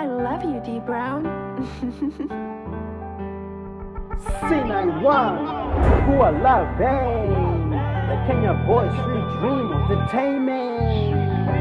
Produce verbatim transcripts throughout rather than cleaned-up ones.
I love you, D Brown. C ninety-one, who I love, babe. The Kenya Boy Street Dream Entertainment.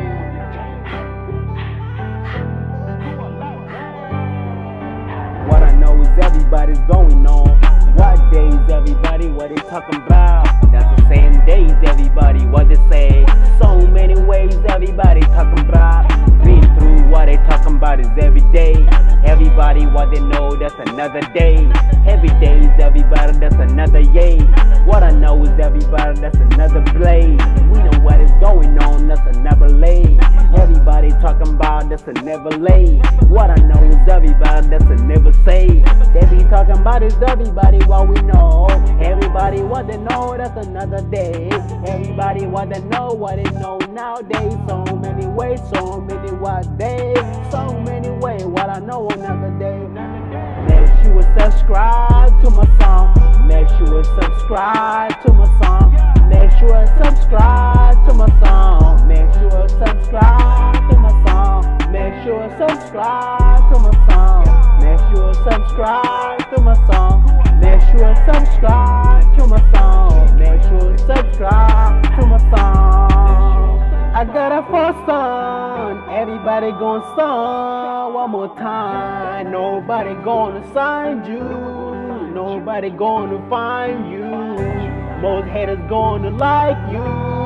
What I know is everybody's going on. What days, everybody? What they talking about? That's the same days, everybody. What they say? So many ways, everybody talking about. Been through what they talking about is every day. Everybody, what they know, that's another day. Every day is everybody, that's another yay. What I know is everybody, that's another blaze. We know what is going on, that's another lay. Everybody talking about, that's a never lay. What I know is everybody, that's a never say. They be talking about is everybody, what we know. Everybody, what they know, that's another day. Everybody, what they know, what they know nowadays. So many ways, so many what days, so many ways. What I know another day. Make sure you subscribe to my song. Make sure you subscribe to my song. Make sure you subscribe to my song. Make sure you subscribe to my song. Make sure you subscribe to my song. Make sure you subscribe to my song. Make sure you subscribe to my song. Make sure you subscribe to my song. I got a first son. Everybody gonna sing one more time. Nobody gonna sign you. Nobody gonna find you. Most haters gonna like you.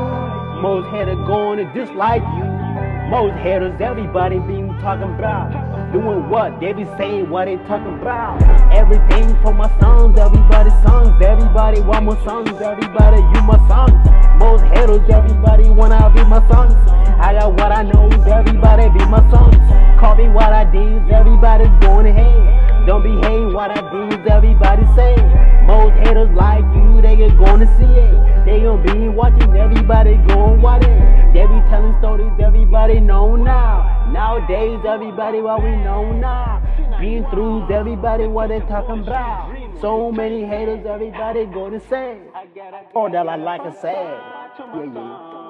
Most haters gonna dislike you. Most haters, everybody been talking about. Doing what? They be saying what they talking about. Everything for my sons, everybody's sons. Everybody want my sons, everybody you my sons. Most haters, everybody wanna be my sons. I got what I know, everybody be my sons. Call me what I did, everybody's going to hate. Don't be hating what I do, everybody say. Most haters like you, they get gonna see it. They gonna be watching, everybody going watch it. They be telling stories, everybody know now. Nowadays, everybody what we know now. Been through, everybody what they talking about. So many haters, everybody gonna say. All that I like I said. Yeah, yeah.